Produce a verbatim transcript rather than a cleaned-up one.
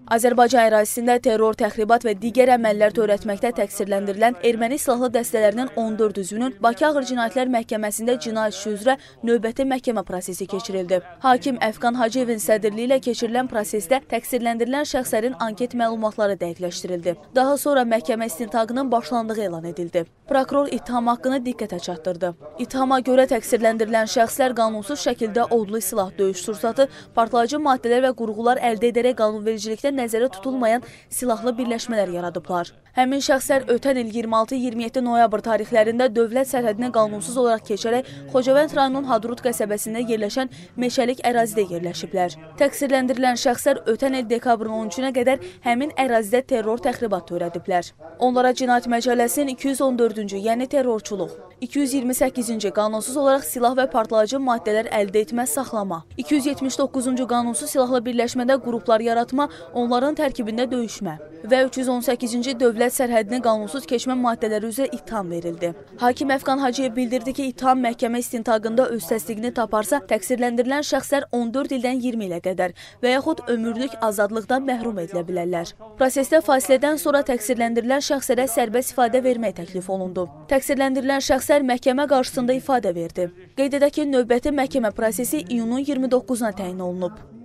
Azərbaycan ərazisində terror, təxribat və digər əməllər törətməkdə təqsirləndirilən erməni silahlı dəstələrinin on dörd üzvünün Bakı Ağır Cinayətlər Məhkəməsində cinayət işi üzrə növbəti məhkəmə prosesi keçirildi. Hakim Əfqan Hacıyevin sədrliyi ilə keçirilən prosesdə təqsirləndirilən şəxslərin anket məlumatları dəqiqləşdirildi. Daha sonra məhkəmə istintaqının başlandığı elan edildi. Prokuror ittiham haqqını diqqətə çatdırdı. İttihama görə təqsirləndirilən şəxslər qanunsuz şəkildə odlu silah, döyüş sursatı, partlayıcı maddələr və qurğular əldə edərək qanunvericilikdə nəzərə tutulmayan silahlı birləşmələr yaradıblar. Həmin şəxslər ötən il iyirmi altı iyirmi yeddi noyabr tarixlərində dövlət sərhədini qanunsuz olaraq keçərək Xocavənd rayonunun Hadrut qəsəbəsində yerləşən meşəlik ərazidə yerləşiblər. Təqsirləndirilən şəxslər ötən il dekabrın on üçünə qədər həmin ərazidə terror təxribat törədiblər. Onlara Cinayət Məcəlləsinin iki yüz on dördüncü, yəni terrorçuluq, iki yüz iyirmi səkkizinci qanunsuz olaraq silah və partlayıcı maddələr əldə etmə, saxlama, iki yüz yetmiş doqquzuncu qanunsuz silahlı birləşmədə qruplar yaratma, onların tərkibində döyüşmə və üç yüz on səkkizinci dövlət sərhədini qanunsuz keçmə maddələri üzrə ittiham verildi. Hakim Əfqan Hacıyev bildirdi ki, ittiham məhkəmə istintaqında öz təsdiqini taparsa, təqsirləndirilən şəxslər on dörd ildən iyirmi ilə qədər və yaxud ömürlük azadlıqdan məhrum edilə bilərlər. Prosesdə fasilədən sonra təqsirləndirilən şəxslərə sərbəst ifadə vermək təklif olundu. Təqsirləndirilən şəxslər məhkəmə qarşısında ifadə verdi. Qeyd edək ki, növbəti məhkəmə prosesi iyunun iyirmi doqquzuna təyin olunub.